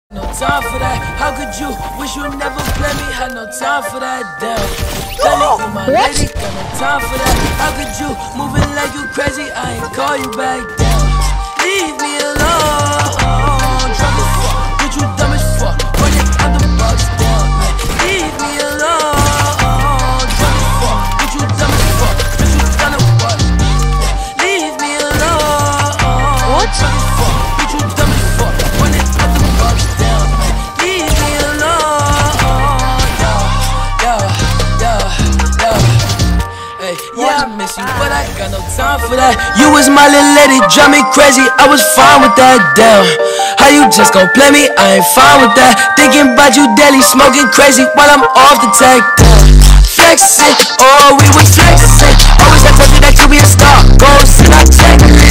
No time for that, how could you? Wish you never play me, had no time for that, damn. Belly, you my lady, got no time for that. How could you, moving like you crazy, I ain't call you back down. Leave me alone, drunk as fuck, bitch you dumb as fuck, running out the box down, man. Leave me alone, drunk as fuck, bitch you dumb as fuck, bitch you done a what? Leave me alone, drunk as fuck, bitch you dumb as fuck, running out the box down, man. Leave me alone, hey, yeah, I miss you, but I got no time for that. You was my little lady, drive me crazy, I was fine with that, damn. How you just gon' play me, I ain't fine with that. Thinking about you daily, smoking crazy while I'm off the tech, damn. Flexing, oh we was flexing, always I told you that you be a star, go see my check.